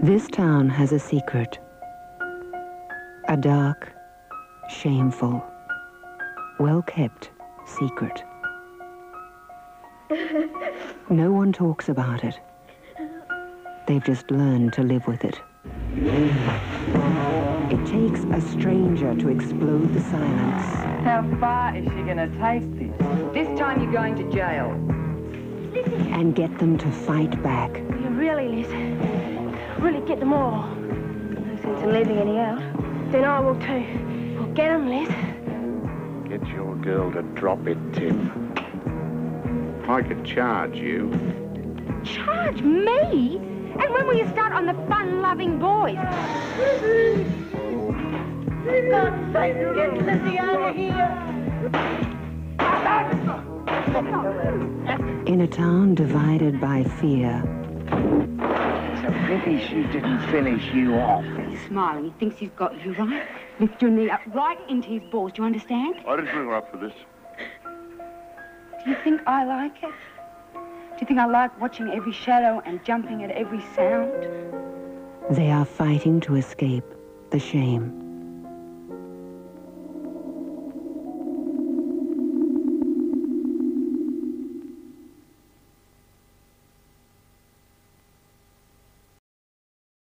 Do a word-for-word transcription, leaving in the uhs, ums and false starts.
This town has a secret. A dark, shameful, well-kept secret. No one talks about it. They've just learned to live with it. It takes a stranger to explode the silence. How far is she gonna take this? This time you're going to jail. And get them to fight back. You really, Liz, really get them all. No sense in leaving any out. Then I will too. We'll get them, Liz. Get your girl to drop it, Tim. I could charge you. Charge me? And when will you start on the fun-loving boys? For God's sake, get Lizzie out of here! In a town divided by fear. It's a pity she didn't finish you off. He's smiling. He thinks he's got you, right? Lift your knee up right into his balls. Do you understand? I didn't bring her up for this. Do you think I like it? Do you think I like watching every shadow and jumping at every sound? They are fighting to escape the shame.